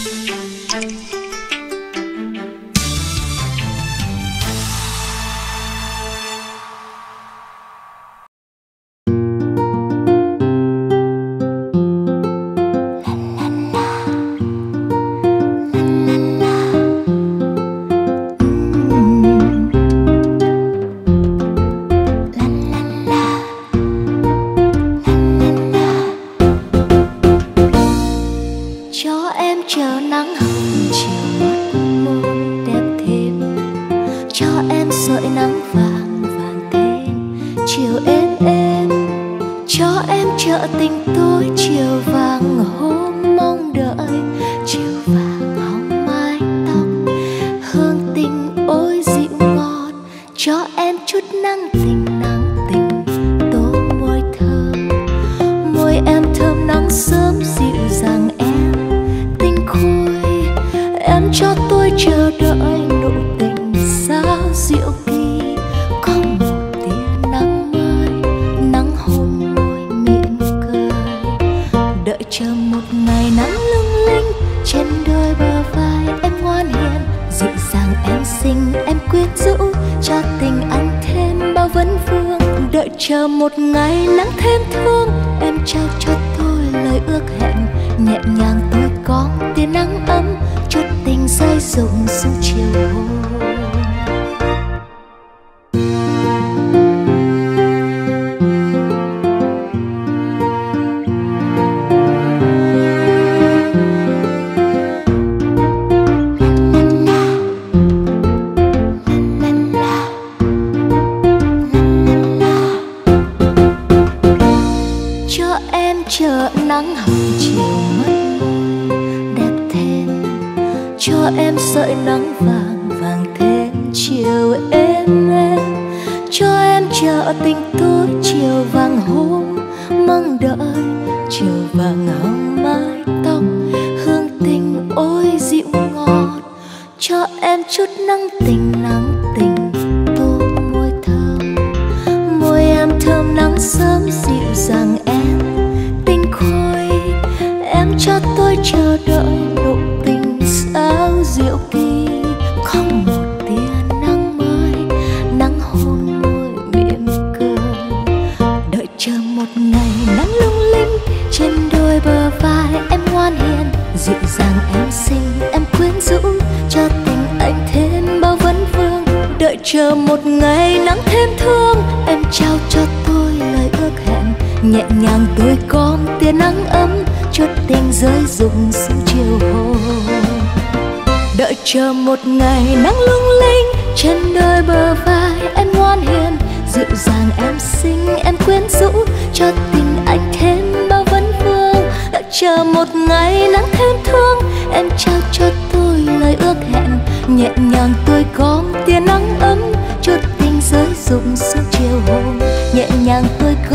Chờ một ngày nắng lung linh trên đôi bờ vai em ngoan hiền, dịu dàng em xinh em quyến rũ, cho tình anh thêm bao vấn vương. Đợi chờ một ngày nắng thêm thương, em trao cho tôi lời ước hẹn, nhẹ nhàng tôi có tia nắng ấm, chút tình rơi rụng xuống chiều hôm, nhẹ nhàng tôi có